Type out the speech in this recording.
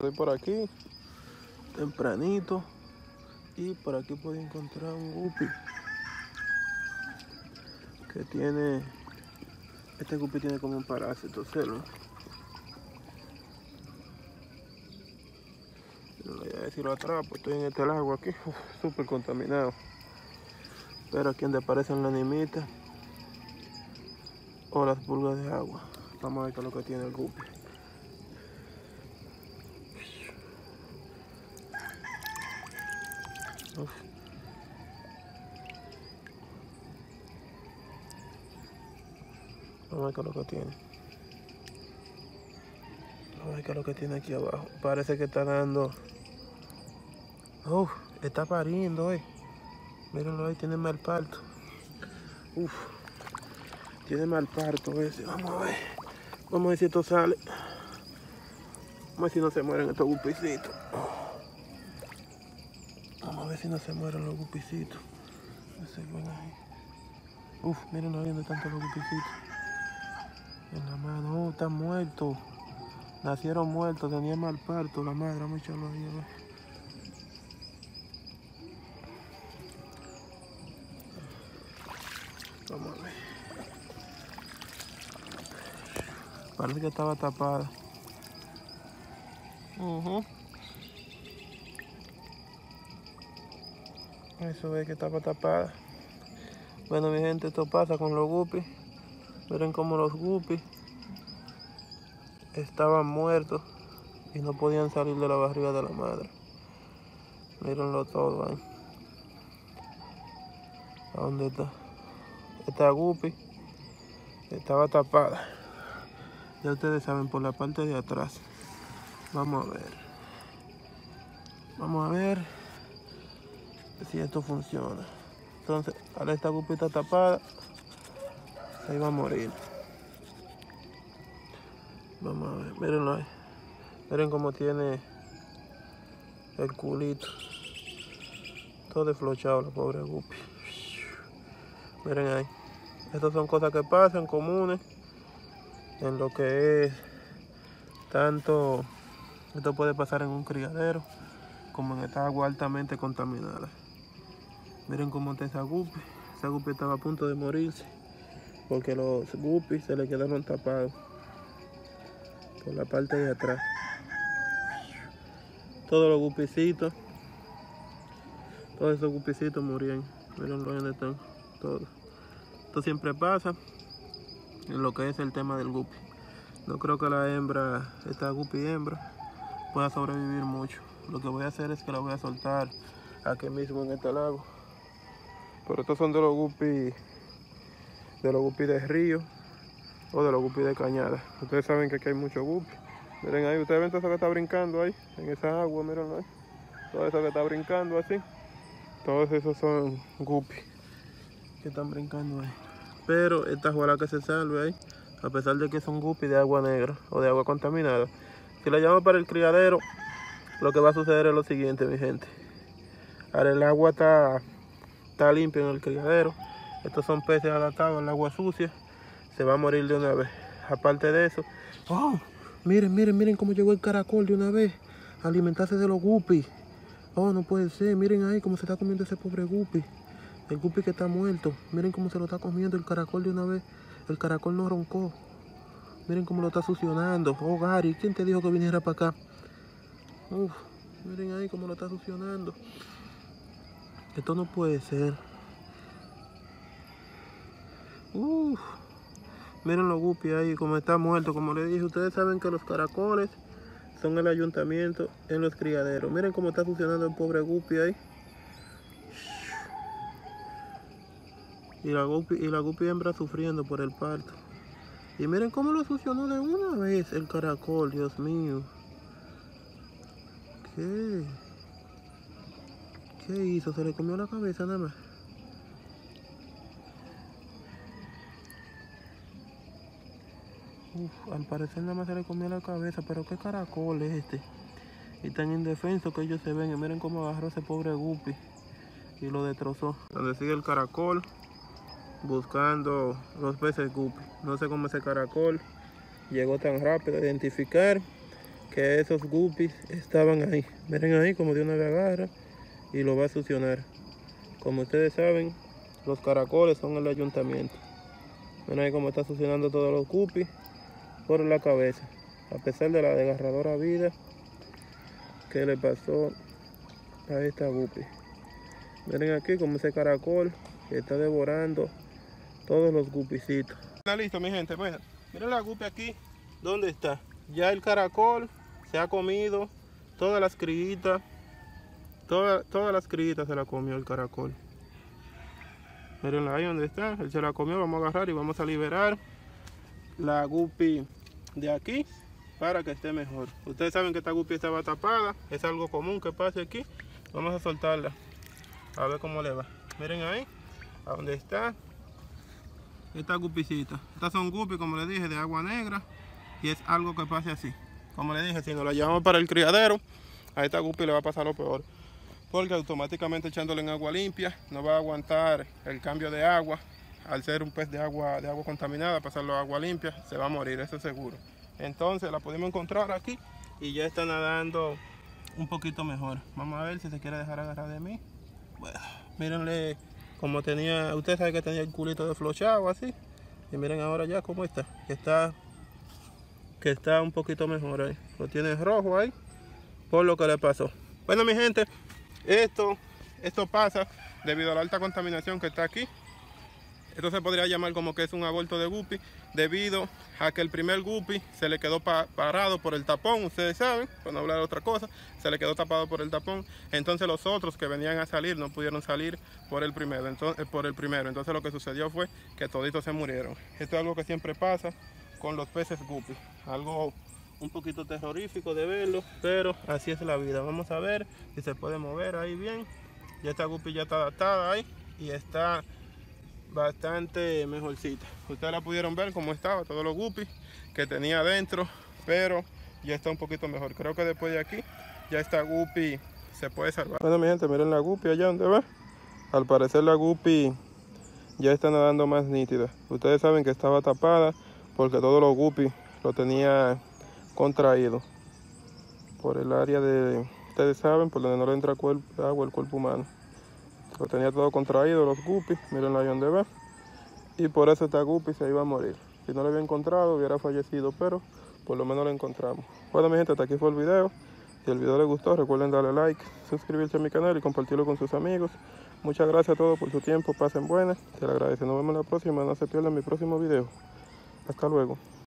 Estoy por aquí, tempranito, y por aquí puedo encontrar un guppy que tiene, este guppy tiene como un parásito, ¿cierto? No voy a ver si lo atrapo, estoy en este lago aquí, súper contaminado. Pero aquí donde aparecen las nimitas o las pulgas de agua. Vamos a ver qué es lo que tiene el guppy. Uf. Vamos a ver qué es lo que tiene. Vamos a ver qué es lo que tiene aquí abajo. Parece que está dando... está pariendo, Mírenlo ahí, tiene mal parto. Tiene mal parto ese. Vamos a ver. Vamos a ver si esto sale. Vamos a ver si no se mueren estos gupicitos. Vamos a ver si no se mueren los gupicitos. Miren ahí donde están todos los gupicitos. En la mano. Están muertos. Nacieron muertos, tenían mal parto. La madre, vamos a echarlo ahí a ver. Vamos a ver. Parece que estaba tapada. Eso es que estaba tapada. Bueno, mi gente, esto pasa con los guppies. Miren cómo los guppies estaban muertos y no podían salir de la barriga de la madre. Mírenlo todo ahí. ¿A dónde está? Esta guppy estaba tapada. Ya ustedes saben, por la parte de atrás. Vamos a ver. Vamos a ver si esto funciona. Entonces, ahora esta guppy está tapada. Se iba a morir. Vamos a ver, mírenlo ahí. Miren cómo tiene el culito. Todo desflochado la pobre guppy. Miren ahí. Estas son cosas que pasan comunes en lo que es tanto. Esto puede pasar en un criadero como en esta agua altamente contaminada. Miren cómo está esa guppy. Esa guppy estaba a punto de morirse porque los guppies se le quedaron tapados por la parte de atrás. Todos los guppicitos, todos esos guppicitos murieron. Miren dónde están todos. Esto siempre pasa en lo que es el tema del guppy. No creo que la hembra, esta guppy hembra, pueda sobrevivir mucho. Lo que voy a hacer es que la voy a soltar aquí mismo en este lago. Pero estos son de los guppies de río o de los guppies de cañada. Ustedes saben que aquí hay muchos guppies. Miren ahí, ustedes ven todo eso que está brincando ahí, en esa agua, miren ahí. Todo eso que está brincando así. Todos esos son guppies que están brincando ahí. Pero esta ojalá que se salve ahí, a pesar de que son guppies de agua negra o de agua contaminada. Si la llamo para el criadero, lo que va a suceder es lo siguiente, mi gente. Ahora el agua está limpia en el criadero. Estos son peces adaptados al agua sucia. Se va a morir de una vez. Aparte de eso, miren cómo llegó el caracol de una vez a alimentarse de los guppies. No puede ser. Miren ahí cómo se está comiendo ese pobre guppy. El guppy que está muerto. Miren cómo se lo está comiendo el caracol de una vez. El caracol no roncó. Miren cómo lo está succionando. Gary, ¿quién te dijo que viniera para acá? Miren ahí cómo lo está succionando. Esto no puede ser. Miren los guppies ahí como está muerto. Como les dije, ustedes saben que los caracoles son el ayuntamiento en los criaderos. Miren cómo está succionando el pobre guppy ahí. Y la guppy hembra sufriendo por el parto. Y miren cómo lo succionó de una vez el caracol, Dios mío. ¿Qué hizo? ¿Se le comió la cabeza nada más? Al parecer nada más se le comió la cabeza, pero qué caracol es este. Y tan indefenso que ellos se ven. Y miren cómo agarró ese pobre guppy y lo destrozó. Donde sigue el caracol buscando los peces guppy. No sé cómo ese caracol llegó tan rápido a identificar que esos guppies estaban ahí. Miren ahí como de una vez agarra y lo va a succionar. Como ustedes saben, los caracoles son el ayuntamiento. Miren ahí como está succionando todos los guppies por la cabeza. A pesar de la desgarradora vida que le pasó a esta guppy. Miren aquí como ese caracol está devorando todos los guppicitos. Está listo, mi gente. Bueno, miren la guppy aquí. ¿Dónde está? Ya el caracol se ha comido todas las crías. Todas las crías se la comió el caracol. Mirenla ahí donde está. Él se la comió. Vamos a agarrar y vamos a liberar la guppy de aquí para que esté mejor. Ustedes saben que esta guppy estaba tapada. Es algo común que pase aquí. Vamos a soltarla. A ver cómo le va. Miren ahí. A donde está esta guppicita. Estas son guppies, como les dije, de agua negra. Y es algo que pase así. Como les dije, si nos la llevamos para el criadero, a esta guppy le va a pasar lo peor. Porque automáticamente echándole en agua limpia, no va a aguantar el cambio de agua. Al ser un pez de agua contaminada, pasarlo a agua limpia, se va a morir, eso es seguro. Entonces la pudimos encontrar aquí y ya está nadando un poquito mejor. Vamos a ver si se quiere dejar agarrar de mí. Bueno, mírenle como tenía, ustedes saben que tenía el culito desflochado así. Y miren ahora ya cómo está, que está un poquito mejor ahí. Lo tiene rojo ahí por lo que le pasó. Bueno, mi gente, esto pasa debido a la alta contaminación que está aquí. Esto se podría llamar como que es un aborto de guppy, debido a que el primer guppy se le quedó parado por el tapón, ustedes saben, para no hablar de otra cosa, se le quedó tapado por el tapón. Entonces los otros que venían a salir no pudieron salir por el primero. Entonces lo que sucedió fue que toditos se murieron. Esto es algo que siempre pasa con los peces guppy, algo un poquito terrorífico de verlo, pero así es la vida. Vamos a ver si se puede mover ahí bien. Ya esta guppy ya está adaptada ahí y está bastante mejorcita. Ustedes la pudieron ver cómo estaba, todos los guppies que tenía adentro, pero ya está un poquito mejor. Creo que después de aquí ya esta guppy se puede salvar. Bueno, mi gente, miren la guppy allá donde va. Al parecer la guppy ya está nadando más nítida. Ustedes saben que estaba tapada porque todos los guppies lo tenía contraído por el área de, ustedes saben, por donde no le entra agua al cuerpo humano. Lo tenía todo contraído los guppies, miren ahí donde va. Y por eso esta guppy se iba a morir. Si no lo había encontrado, hubiera fallecido, pero por lo menos lo encontramos. Bueno, mi gente, hasta aquí fue el video. Si el video les gustó, recuerden darle like, suscribirse a mi canal y compartirlo con sus amigos. Muchas gracias a todos por su tiempo, pasen buenas. Se les agradece. Nos vemos en la próxima, no se pierdan mi próximo video. Hasta luego.